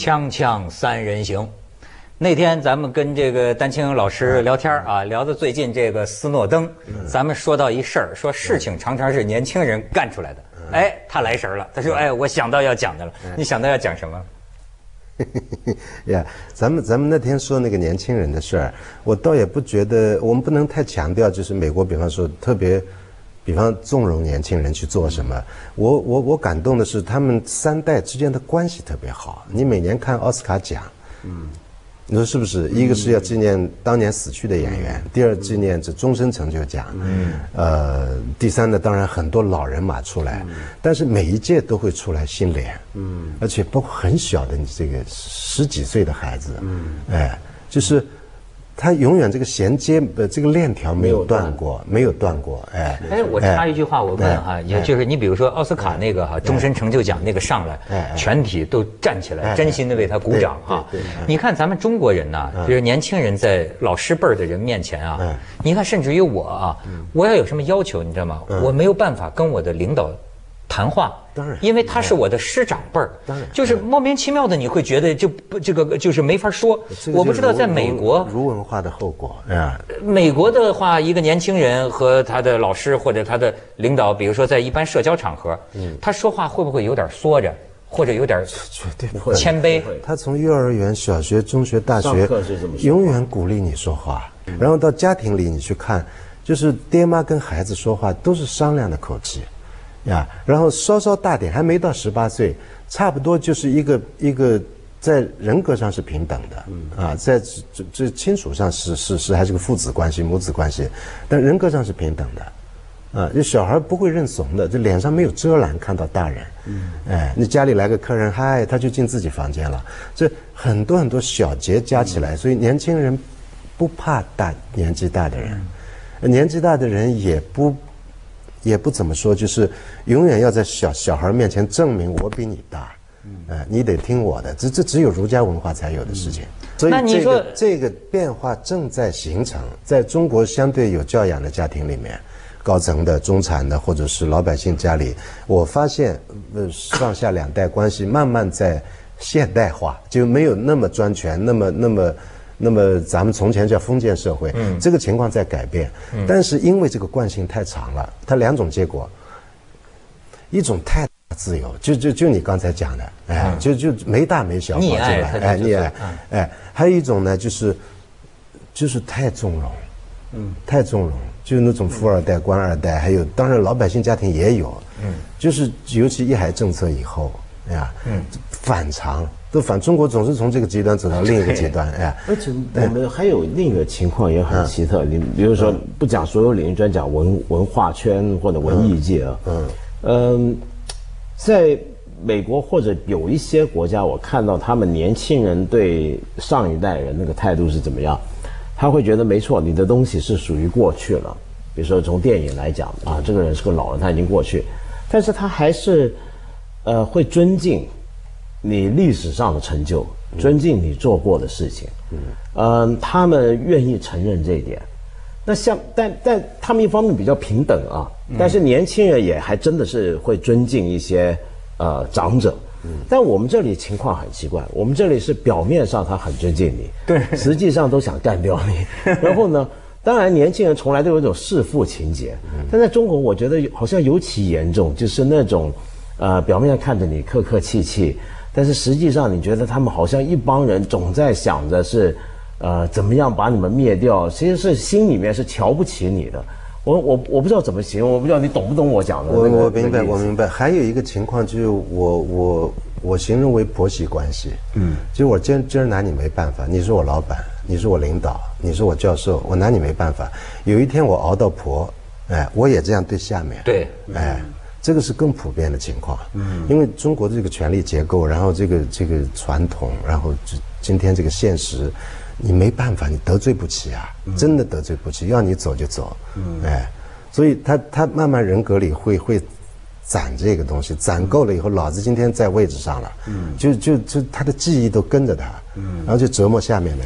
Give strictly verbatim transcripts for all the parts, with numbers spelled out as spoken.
锵锵三人行。那天咱们跟这个丹青老师聊天啊，聊到最近这个斯诺登，咱们说到一事儿，说事情常常是年轻人干出来的。哎，他来神了，他说：“哎，我想到要讲的了。”你想到要讲什么？ 呀，咱们咱们那天说那个年轻人的事儿，我倒也不觉得，我们不能太强调，就是美国，比方说特别，比方纵容年轻人去做什么。我我我感动的是，他们三代之间的关系特别好。你每年看奥斯卡奖，嗯。你说是不是？一个是要纪念当年死去的演员，第二纪念这终身成就奖，嗯，呃，第三呢，当然很多老人马出来，但是每一届都会出来新脸，嗯，而且包括很小的你这个十几岁的孩子，嗯，哎，就是他永远这个衔接的这个链条没有断过，没有断过，哎， 哎，我插一句话，我问哈，也就是你比如说奥斯卡那个哈终身成就奖那个上来，全体都站起来，真心的为他鼓掌哈。你看咱们中国人呐，就是年轻人在老师辈儿的人面前啊，你看甚至于我啊，我要有什么要求，你知道吗？我没有办法跟我的领导谈话， 当然， 因为他是我的师长辈儿，当然，就是莫名其妙的，你会觉得就不这个就是没法说。我不知道在美国儒文化的后果啊。 美国的话，一个年轻人和他的老师或者他的领导，比如说在一般社交场合，嗯，他说话会不会有点缩着，或者有点绝对不会谦卑？ 他从幼儿园、小学、中学、大学，永远鼓励你说话，然后到家庭里你去看，就是爹妈跟孩子说话都是商量的口气。呀，然后稍稍大点，还没到十八岁，差不多就是一个一个在人格上是平等的，嗯、啊，在这这亲属上是是是还是个父子关系、母子关系，但人格上是平等的，啊，这小孩不会认怂的，这脸上没有遮拦，看到大人，嗯，哎，你家里来个客人，嗨，他就进自己房间了，这很多很多小节加起来，嗯、所以年轻人不怕大年纪大的人，嗯、年纪大的人也不。也不怎么说，就是永远要在小小孩面前证明我比你大，嗯、呃，你得听我的，这这只有儒家文化才有的事情。嗯、所以这个这个变化正在形成，在中国相对有教养的家庭里面，高层的、中产的或者是老百姓家里，我发现呃上下两代关系慢慢在现代化，就没有那么专权，那么那么。那么咱们从前叫封建社会，嗯，这个情况在改变，嗯，但是因为这个惯性太长了，它两种结果，一种太自由，就就就你刚才讲的，哎，嗯、就就没大没小跑进来，哎，溺爱，嗯、哎，还有一种呢，就是就是太纵容，嗯，太纵容，就是那种富二代、官二代，还有当然老百姓家庭也有，嗯，就是尤其一孩政策以后，哎呀，嗯，反常。都反中国总是从这个极端走到另一个极端，哎， 而且我们还有另一个情况也很奇特，你比如说不讲所有领域专讲文文化圈或者文艺界啊，嗯嗯，在美国或者有一些国家，我看到他们年轻人对上一代人那个态度是怎么样，他会觉得没错，你的东西是属于过去了，比如说从电影来讲啊，这个人是个老人，他已经过去，但是他还是呃会尊敬。你历史上的成就，尊敬你做过的事情，嗯，呃，他们愿意承认这一点。那像，但但他们一方面比较平等啊，但是年轻人也还真的是会尊敬一些呃长者。嗯，但我们这里情况很奇怪，我们这里是表面上他很尊敬你， 对， 实际上都想干掉你。然后呢，当然年轻人从来都有一种弑父情节，但在中国我觉得好像尤其严重，就是那种呃表面上看着你客客气气。但是实际上，你觉得他们好像一帮人总在想着是，呃，怎么样把你们灭掉？其实是心里面是瞧不起你的。我我我不知道怎么形容，我不知道你懂不懂我讲的、那个。我我明白，我明白。还有一个情况就是我，我我我形容为婆媳关系。嗯，就是我今今儿拿你没办法，你是我老板，你是我领导，你是我教授，我拿你没办法。有一天我熬到婆，哎，我也这样对下面。 对， 哎。这个是更普遍的情况，嗯，因为中国的这个权力结构，然后这个这个传统，然后今天这个现实，你没办法，你得罪不起啊，嗯、真的得罪不起，要你走就走，嗯，哎，所以他他慢慢人格里会会攒这个东西，攒够了以后，老子今天在位置上了，嗯，就就就他的记忆都跟着他，嗯，然后就折磨下面的人。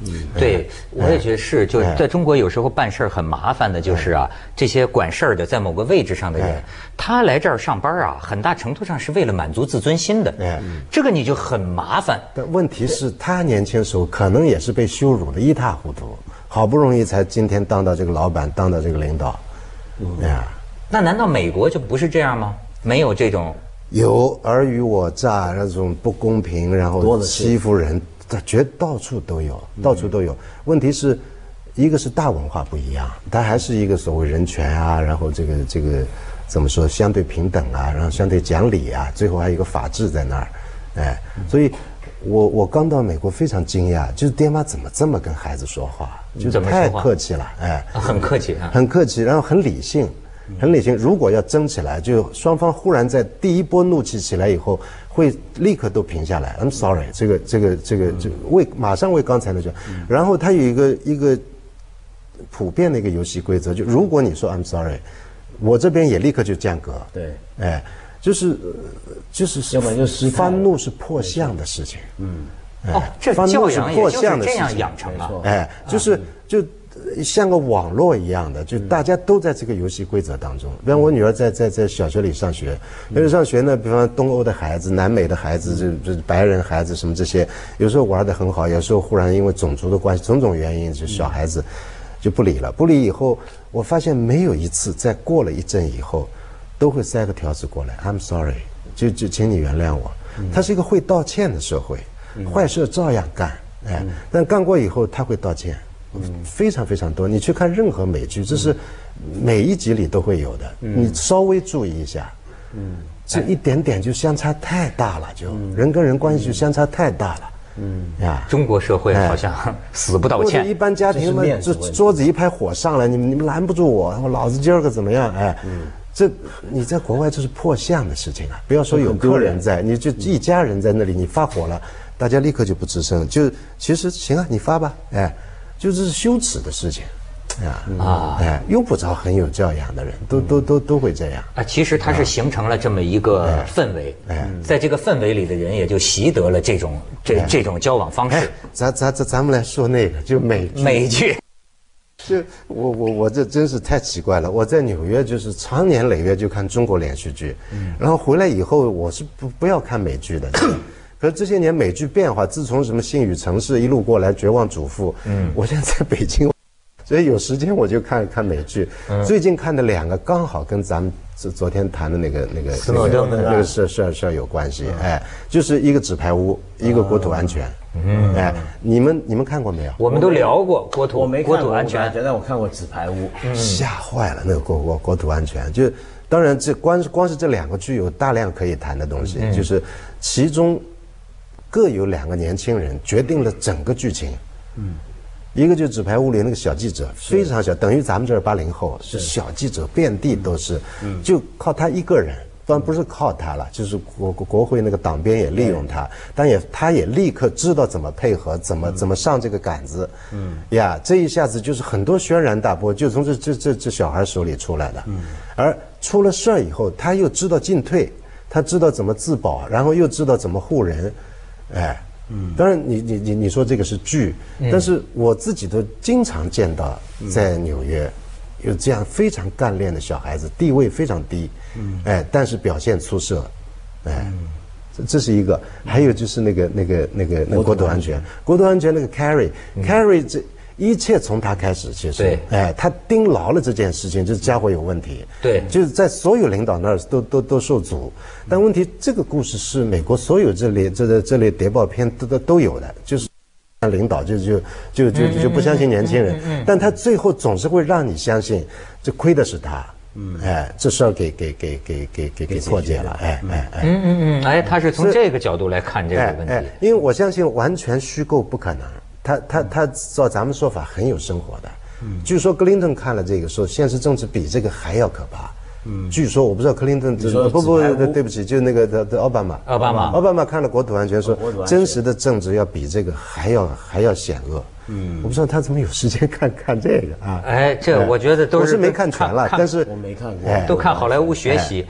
对，我也觉得是，就在中国有时候办事儿很麻烦的，就是啊，这些管事儿的在某个位置上的人，他来这儿上班啊，很大程度上是为了满足自尊心的，这个你就很麻烦。 但问题是，他年轻时候可能也是被羞辱的一塌糊涂，好不容易才今天当到这个老板，当到这个领导，哎呀， 那难道美国就不是这样吗？没有这种有尔虞我诈那种不公平，然后欺负人。绝到处都有，到处都有。问题是，一个是大文化不一样，它还是一个所谓人权啊，然后这个这个怎么说相对平等啊，然后相对讲理啊，最后还有一个法治在那儿，哎，所以我我刚到美国非常惊讶，就是爹妈怎么这么跟孩子说话，就是太客气了，哎， 很客气啊， 很客气，然后很理性。很理性，如果要争起来，就双方忽然在第一波怒气起来以后，会立刻都平下来。I'm sorry， 这个这个这个就为马上为刚才那句，然后它有一个一个普遍的一个游戏规则，就如果你说 I'm sorry， 我这边也立刻就降格。 对， 哎，就是就是要不然就失态。 发怒是破相的事情。嗯， 哦，这教养也就是这样养成啊。 哎，就是就。像个网络一样的，就大家都在这个游戏规则当中。比方我女儿在在在小学里上学，那个上学呢，比方东欧的孩子、南美的孩子、这这白人孩子什么这些，有时候玩得很好，有时候忽然因为种族的关系、种种原因，就小孩子就不理了。不理以后，我发现没有一次在过了一阵以后，都会塞个条子过来 ，I'm sorry， 就就请你原谅我。他是一个会道歉的社会，坏事照样干，哎，但干过以后他会道歉。非常非常多，你去看任何美剧，这是每一集里都会有的。你稍微注意一下，嗯，这一点点就相差太大了，就人跟人关系就相差太大了。嗯呀， 中国社会好像死不道歉。 一般家庭嘛，这桌子一拍火上来，你们你们拦不住我，我老子今儿个怎么样？哎，这你在国外这是破相的事情啊！不要说有客人在，你就一家人在那里，你发火了，大家立刻就不吱声。就其实行啊，你发吧，哎。就是羞耻的事情，啊啊，哎，用不着很有教养的人，都都都都会这样啊。其实它是形成了这么一个氛围，哎，在这个氛围里的人也就习得了这种这这种交往方式。 咱咱咱咱们来说那个，就美剧。 美剧， 就我我我这真是太奇怪了。我在纽约就是长年累月就看中国连续剧，然后回来以后我是不不要看美剧的。可是这些年美剧变化，自从什么《星语城市》一路过来，《绝望主妇》，嗯，我现在在北京，所以有时间我就看看美剧。嗯、最近看的两个刚好跟咱们昨昨天谈的那个那个斯诺登的那个事事儿事儿有关系。嗯、哎，就是一个纸牌屋，一个国土安全。嗯，哎，你们你们看过没有？ 我们都聊过国土， 我没国土安全， 但我看过纸牌屋， 嗯、吓坏了那个国国国土安全。就当然这光光是这两个剧有大量可以谈的东西，嗯、就是其中。各有两个年轻人决定了整个剧情，嗯，一个就是纸牌屋里那个小记者，非常小，等于咱们这儿八零后，是小记者遍地都是，嗯，就靠他一个人，当然不是靠他了，就是国国会那个党鞭也利用他，但也他也立刻知道怎么配合，怎么怎么上这个杆子，嗯呀，这一下子就是很多轩然大波就从这这这这小孩手里出来的，嗯，而出了事儿以后，他又知道进退，他知道怎么自保，然后又知道怎么护人。哎，嗯，当然你，你你你说这个是剧，嗯、但是我自己都经常见到在纽约，嗯、有这样非常干练的小孩子，地位非常低，嗯，哎，但是表现出色，哎，嗯、这这是一个，还有就是那个那个那个那个国土安全，国土安全那个 Carrie，Carrie、嗯、这。一切从他开始，其实，哎，他盯牢了这件事情，这家伙有问题， 对， 就是在所有领导那儿都都都受阻。但问题，这个故事是美国所有这类这类这类谍报片都都都有的，就是领导就就就就就不相信年轻人，但他最后总是会让你相信，这亏的是他。嗯，哎，这事儿给给给给给给给破解了，哎哎哎， 嗯嗯嗯，哎，他是从这个角度来看这个问题，哎哎、 因为我相信完全虚构不可能。他他他照咱们说法很有生活的，嗯，据说克林顿看了这个说现实政治比这个还要可怕，嗯，据说我不知道克林顿不不对不起，就那个的的奥巴马， 奥巴马奥巴马看了国土安全说真实的政治要比这个还要还要险恶，嗯，我不知道他怎么有时间看看这个啊， 哎，这我觉得都是我是没看全了，但是我没看过， 都看好莱坞学习。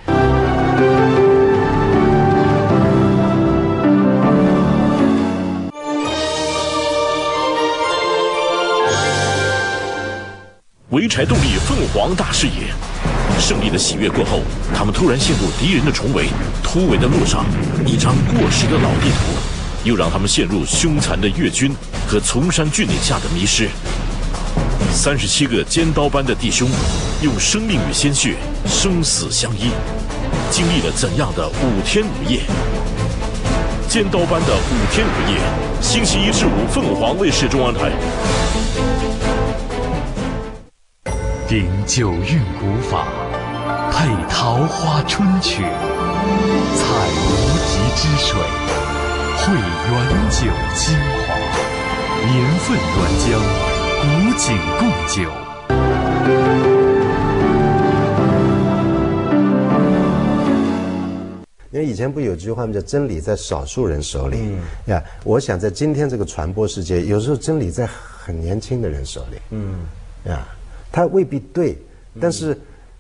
潍柴动力凤凰大视野。胜利的喜悦过后，他们突然陷入敌人的重围，突围的路上，一张过时的老地图，又让他们陷入凶残的越军和崇山峻岭下的迷失。三十七个尖刀般的弟兄，用生命与鲜血生死相依，经历了怎样的五天五夜？尖刀般的五天五夜，星期一至五凤凰卫视中央台。 顶九韵古法，配桃花春曲，采无极之水，汇原酒精华，年份原浆，古井贡酒。 因为以前不有句话吗？叫真理在少数人手里。嗯呀，我想在今天这个传播世界，有时候真理在很年轻的人手里。嗯呀，他未必对，但是、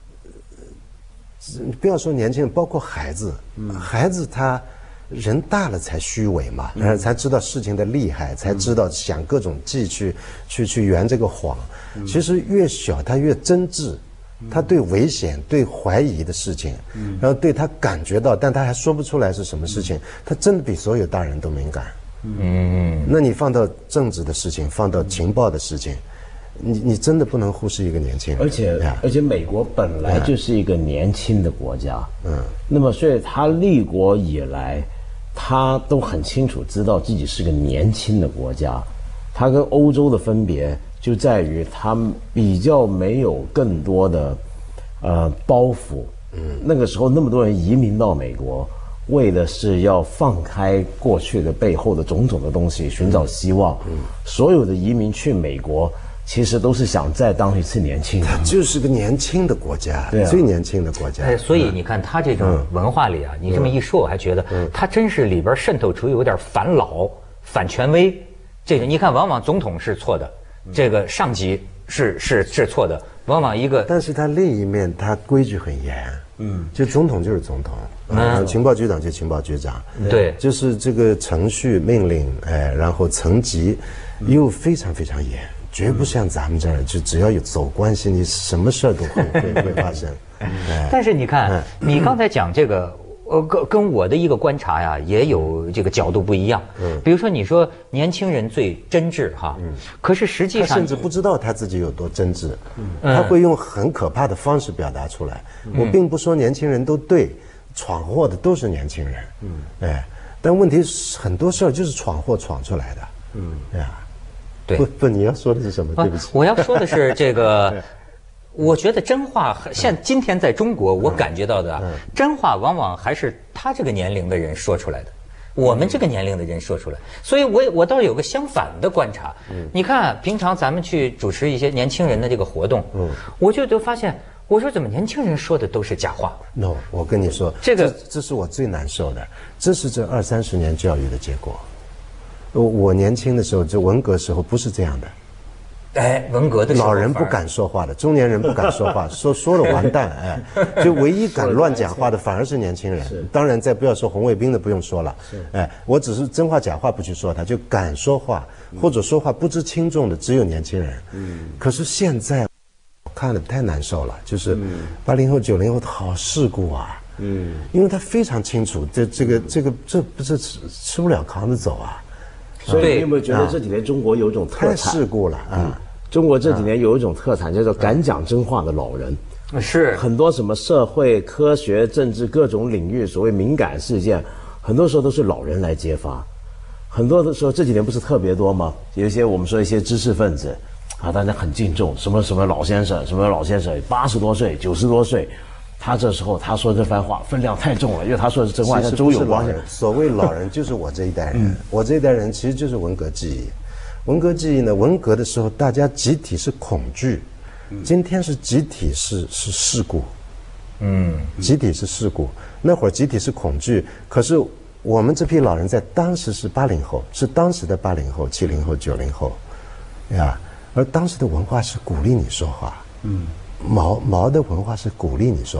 嗯、不要说年轻人，包括孩子，嗯、孩子他人大了才虚伪嘛，然后、嗯、才知道事情的厉害，才知道想各种计去去去圆这个谎。嗯、其实越小他越真挚。他对危险、对怀疑的事情，嗯、然后对他感觉到，但他还说不出来是什么事情，嗯、他真的比所有大人都敏感。嗯，那你放到政治的事情，放到情报的事情，你你真的不能忽视一个年轻人。 而且、yeah. 而且美国本来就是一个年轻的国家，嗯，那么所以他立国以来，他都很清楚知道自己是个年轻的国家，他跟欧洲的分别。就在于他比较没有更多的呃包袱。嗯，那个时候那么多人移民到美国，为的是要放开过去的背后的种种的东西，寻找希望。嗯，所有的移民去美国，其实都是想再当一次年轻人。 它就是个年轻的国家，对、啊，最年轻的国家。 哎，所以你看他这种文化里啊，嗯、你这么一说，我还觉得他真是里边渗透出有点反老、反权威。这个你看，往往总统是错的。这个上级是是是错的，往往一个， 但是他另一面他规矩很严，嗯，就总统就是总统，嗯，情报局长就情报局长， 对， 就是这个程序命令，哎，然后层级又非常非常严，绝不像咱们这儿就只要有走关系，你什么事儿都会会会发生。 但是你看，你刚才讲这个。呃，跟跟我的一个观察呀，也有这个角度不一样。嗯，比如说你说年轻人最真挚哈，嗯，可是实际上他甚至不知道他自己有多真挚，嗯，他会用很可怕的方式表达出来。嗯、我并不说年轻人都对，闯祸的都是年轻人，嗯，哎，但问题是很多事儿就是闯祸闯出来的，嗯，哎呀， 对， 不不，你要说的是什么？对不起， 我要说的是这个。我觉得真话，现今天在中国，我感觉到的、啊嗯嗯、真话，往往还是他这个年龄的人说出来的，我们这个年龄的人说出来。所以我我倒有个相反的观察。嗯，你看，平常咱们去主持一些年轻人的这个活动，嗯，我就都发现，我说怎么年轻人说的都是假话 ？No， 我跟你说，这个 这, 这是我最难受的，这是这二三十年教育的结果。我我年轻的时候，就文革时候不是这样的。 哎，文革的时候， 老人不敢说话的，中年人不敢说话，说说了完蛋，哎，就唯一敢乱讲话的反而是年轻人。当然，再不要说红卫兵的，不用说了。哎，我只是真话假话不去说他，就敢说话或者说话不知轻重的只有年轻人。嗯，可是现在看了太难受了，就是八零后、九零后好世故啊。嗯，因为他非常清楚，这这个这个这不是吃吃不了糠的走啊。 所以你有没有觉得这几年中国有一种特产？ 太世故了啊！嗯， 中国这几年有一种特产，叫做敢讲真话的老人。 是很多什么社会、科学、政治各种领域所谓敏感事件，很多时候都是老人来揭发。很多的时候这几年不是特别多吗？有一些我们说一些知识分子啊，大家很敬重，什么什么老先生，什么老先生，八十多岁、九十多岁。他这时候他说这番话分量太重了，因为他说的是真话，像周有光。 所谓老人就是我这一代人，嗯、我这一代人其实就是文革记忆。文革记忆呢，文革的时候大家集体是恐惧，嗯、今天是集体是是事故，嗯，集体是事故。那会儿集体是恐惧，可是我们这批老人在当时是八零后，是当时的八零后、七零后、九零后，呀，而当时的文化是鼓励你说话，嗯。毛毛的文化是鼓励你说话，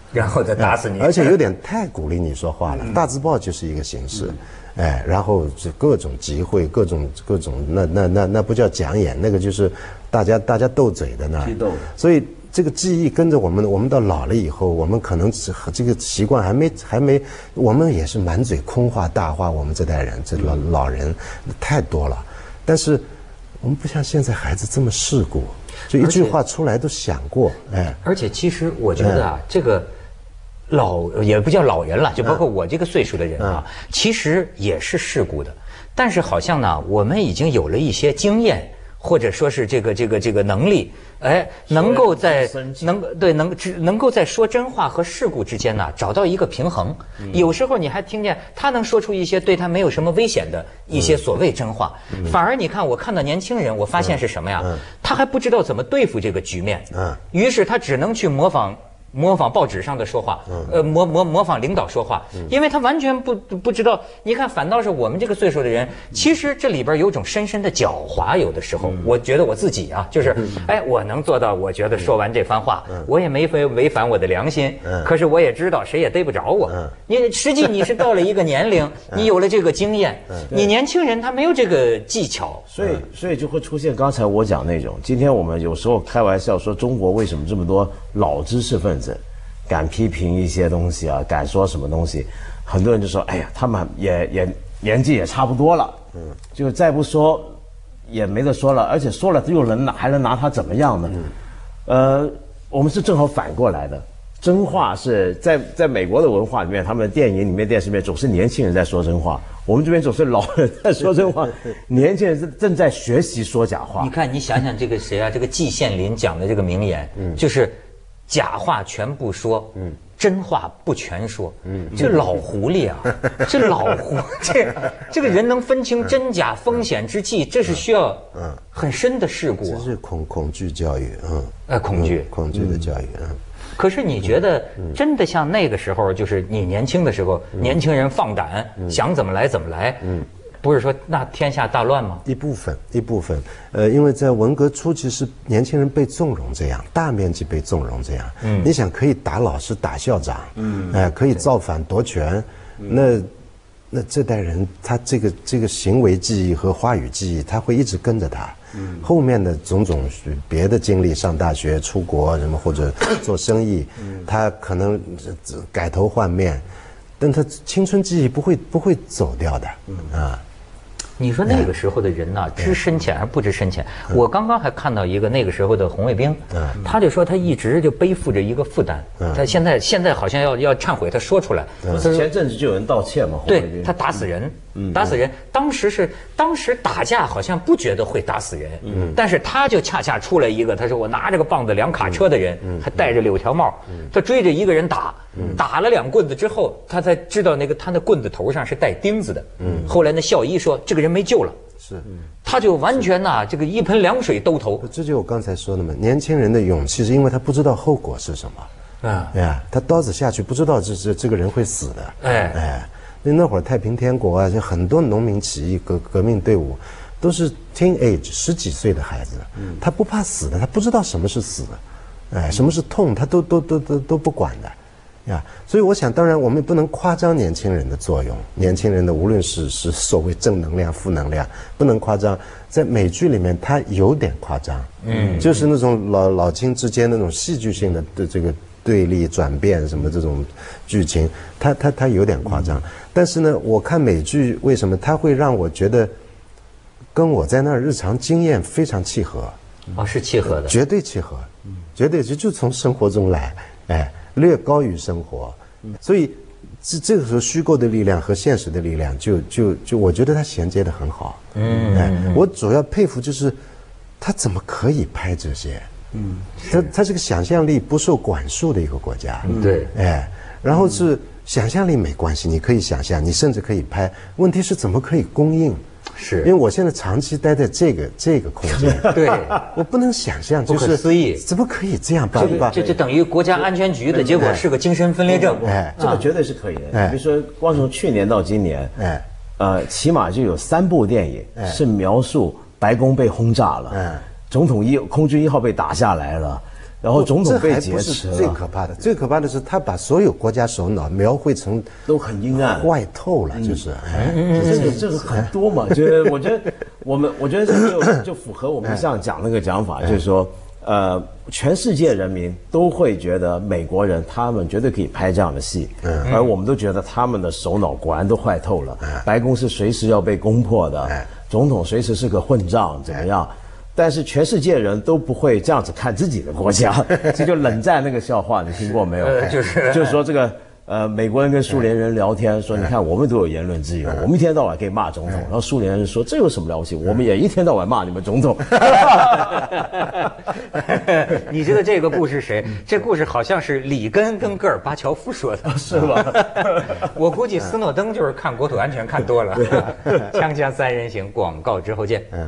然后再打死你。 而且有点太鼓励你说话了。大字报就是一个形式，哎，然后是各种集会，各种各种，那那那那不叫讲演，那个就是大家大家斗嘴的那。 批斗。 所以这个记忆跟着我们，我们到老了以后，我们可能这个习惯还没还没，我们也是满嘴空话大话，我们这代人这老老人太多了，但是我们不像现在孩子这么世故。就一句话出来都想过，哎， 而且其实我觉得啊，这个老也不叫老人了，就包括我这个岁数的人啊，其实也是世故的，但是好像呢，我们已经有了一些经验，或者说是这个这个这个能力，哎，能够在能对能只能够在说真话和世故之间呢找到一个平衡。有时候你还听见他能说出一些对他没有什么危险的一些所谓真话，反而你看我看到年轻人，我发现是什么呀？他还不知道怎么对付这个局面，于是他只能去模仿。模仿报纸上的说话，呃，模模模仿领导说话，因为他完全不不知道。你看，反倒是我们这个岁数的人，其实这里边有种深深的狡猾。有的时候，我觉得我自己啊，就是，哎，我能做到，我觉得说完这番话，我也没违违反我的良心，可是我也知道谁也逮不着我。你实际你是到了一个年龄，你有了这个经验，你年轻人他没有这个技巧， 所以所以就会出现刚才我讲那种。今天我们有时候开玩笑说，中国为什么这么多老知识分子？敢批评一些东西啊，敢说什么东西，很多人就说：“哎呀，他们也也年纪也差不多了，嗯，就再不说也没得说了，而且说了又能拿还能拿他怎么样呢？”嗯，呃，我们是正好反过来的，真话是在在美国的文化里面，他们的电影里面、电视里面总是年轻人在说真话，我们这边总是老人在说真话，年轻人正在学习说假话。 你看，你想想这个谁啊？这个季羡林讲的这个名言，嗯，就是。假话全不说，嗯，真话不全说，嗯，这老狐狸啊，这老狐，这这个人能分清真假、风险之际，这是需要嗯很深的世故。 这是恐恐惧教育，嗯， 呃，恐惧， 恐惧的教育，嗯。 可是你觉得真的像那个时候，就是你年轻的时候，年轻人放胆，想怎么来怎么来，嗯。不是说那天下大乱吗？ 一部分，一部分，呃，因为在文革初期是年轻人被纵容这样，大面积被纵容这样。嗯，你想可以打老师、打校长，嗯，哎、呃，可以造反夺权，嗯、那那这代人他这个这个行为记忆和话语记忆，他会一直跟着他。嗯，后面的种种别的经历，上大学、出国什么或者做生意，嗯、他可能改头换面，但他青春记忆不会不会走掉的。嗯啊。 你说那个时候的人呐、啊，知深浅还是不知深浅？我刚刚还看到一个那个时候的红卫兵，他就说他一直就背负着一个负担，他现在现在好像要要忏悔，他说出来。 前阵子就有人道歉嘛， 对他打死人，打死人。当时是当时打架好像不觉得会打死人，但是他就恰恰出来一个，他说我拿着个棒子两卡车的人，还戴着柳条帽，他追着一个人打，打了两棍子之后，他才知道那个他那棍子头上是带钉子的。后来那校医说这个人没救了，是，他就完全呐、啊，这个一盆凉水兜头。 这就我刚才说的嘛，年轻人的勇气是因为他不知道后果是什么，啊，哎呀，他刀子下去不知道这这这个人会死的，哎哎，那那会儿太平天国啊，就很多农民起义革革命队伍，都是 teenage 十几岁的孩子，嗯，他不怕死的，他不知道什么是死，哎，什么是痛，他都都都都都不管的。呀，所以我想，当然我们不能夸张年轻人的作用。年轻人的无论是是所谓正能量、负能量，不能夸张。在美剧里面，它有点夸张，嗯，就是那种老老青之间那种戏剧性的对这个对立转变什么这种剧情，它它它有点夸张。但是呢，我看美剧为什么它会让我觉得跟我在那儿日常经验非常契合？ 哦，是契合的， 绝对契合，绝对就就从生活中来，哎。略高于生活，所以这这个时候虚构的力量和现实的力量就就就我觉得它衔接得很好。嗯，哎，我主要佩服就是他怎么可以拍这些？嗯，他他这个想象力不受管束的一个国家。 嗯，对， 哎，然后是想象力没关系，你可以想象，你甚至可以拍。问题是怎么可以供应？ 是， 因为我现在长期待在这个这个空间， 对， 我不能想象，就是不可思议， 怎么可以这样办？ 这就等于国家安全局的结果是个精神分裂症， 哎，这个绝对是可以的。哎，比如说，光从去年到今年，哎，呃，起码就有三部电影是描述白宫被轰炸了，哎，总统一空军一号被打下来了。 然后总统被劫持了。 最可怕的，最可怕的是他把所有国家首脑描绘成都很阴暗、 坏透了，就是。 嗯，这个这个很多嘛，就是我觉得我们我觉得这就就符合我们上讲那个讲法，就是说，呃，全世界人民都会觉得美国人他们绝对可以拍这样的戏，而我们都觉得他们的首脑果然都坏透了，白宫是随时要被攻破的，总统随时是个混账，怎么样？但是全世界人都不会这样子看自己的国家，这就冷战那个笑话，你听过没有？ 呃、就是就是说这个呃，美国人跟苏联人聊天说，你看我们都有言论自由，我们一天到晚可以骂总统，然后苏联人说这有什么了不起？我们也一天到晚骂你们总统。 你知道这个故事谁？这故事好像是里根跟戈尔巴乔夫说的， 是吧？ 我估计斯诺登就是看国土安全看多了。锵锵三人行，广告之后见。嗯。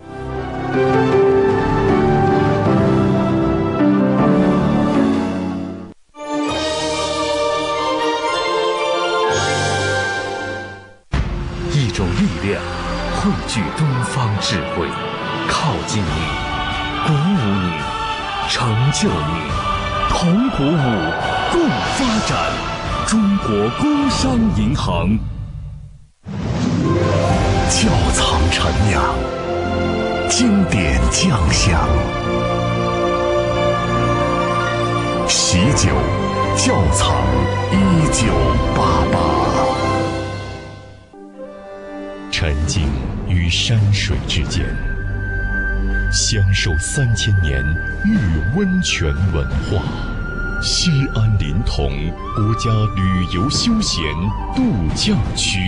一种力量汇聚东方智慧，靠近你，鼓舞你，成就你，同鼓舞，共发展。中国工商银行，窖藏陈酿，经典酱香，喜酒窖藏一九八八。沉浸于山水之间，享受三千年玉温泉文化。西安临潼国家旅游休闲度假区。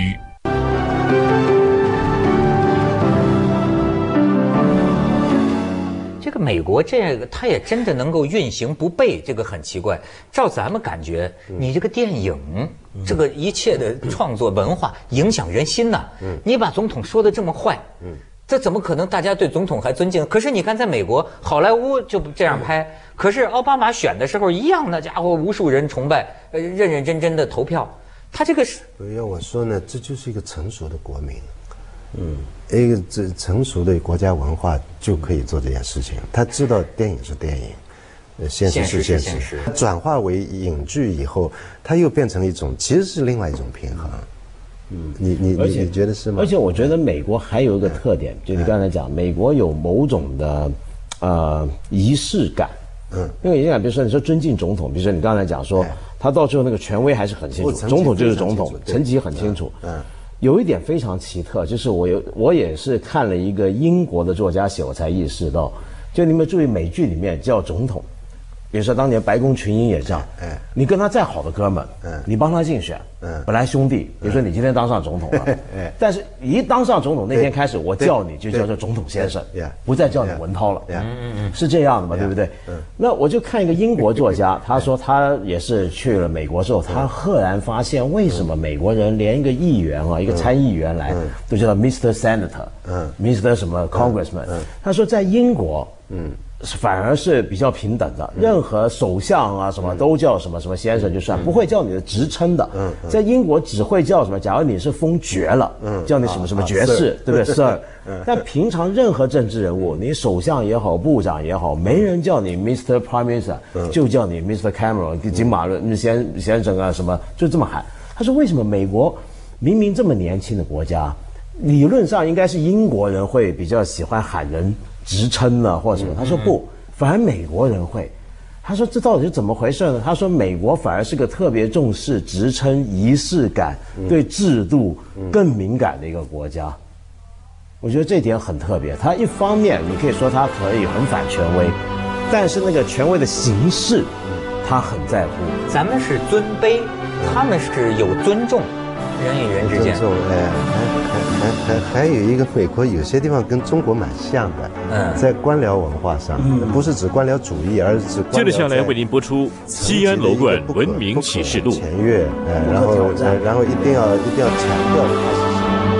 这个美国这个它也真的能够运行不悖，这个很奇怪。照咱们感觉，你这个电影，这个一切的创作文化影响人心呐。你把总统说的这么坏，这怎么可能大家对总统还尊敬？可是你看，在美国好莱坞就这样拍，可是奥巴马选的时候一样，那家伙无数人崇拜，呃，认认真真的投票。他这个是， 要我说呢，这就是一个成熟的国民。嗯，一个这成熟的国家文化就可以做这件事情。他知道电影是电影，呃，现实是现实，现实转化为影剧以后，它又变成一种，其实是另外一种平衡。嗯，你你你你觉得是吗？ 而且我觉得美国还有一个特点，就你刚才讲，美国有某种的呃仪式感。嗯，那个仪式感，比如说你说尊敬总统，比如说你刚才讲说，他到最后那个权威还是很清楚，总统就是总统，层级很清楚。嗯。有一点非常奇特，就是我有我也是看了一个英国的作家写，我才意识到，就你们注意美剧里面叫总统，比如说当年白宫群英也这样，哎，你跟他再好的哥们，嗯，你帮他竞选，嗯，本来兄弟，比如说你今天当上总统了，哎，但是一当上总统那天开始，我叫你就叫做总统先生，不再叫你文涛了，嗯嗯嗯，是这样的嘛，对不对？嗯，那我就看一个英国作家，他说他也是去了美国之后，他赫然发现为什么美国人连一个议员啊，一个参议员来都叫 Mister Senator， 嗯 ，Mister 什么 Congressman， 他说在英国，嗯。反而是比较平等的，任何首相啊什么都叫什么什么先生就算，不会叫你的职称的。在英国只会叫什么？假如你是封爵了，叫你什么什么爵士，对不对 ，Sir？但平常任何政治人物，你首相也好，部长也好，没人叫你 Mister Prime Minister， 就叫你 Mister Cameron， 金马伦先先生啊什么，就这么喊。他说为什么美国明明这么年轻的国家，理论上应该是英国人会比较喜欢喊人职称呢，或者什么？他说不，反而美国人会。他说这到底是怎么回事呢？他说美国反而是个特别重视职称仪式感、对制度更敏感的一个国家。我觉得这点很特别。他一方面你可以说他可以很反权威，但是那个权威的形式，他很在乎。 咱们是尊卑，他们是有尊重。人与人之间， 尊重，哎，还还还还有一个美国有些地方跟中国蛮像的，嗯，在官僚文化上，嗯，不是指官僚主义，而是指接着下来为您播出《西安楼冠文明启示录》。 前越，哎，然后然后一定要一定要强调它是什么。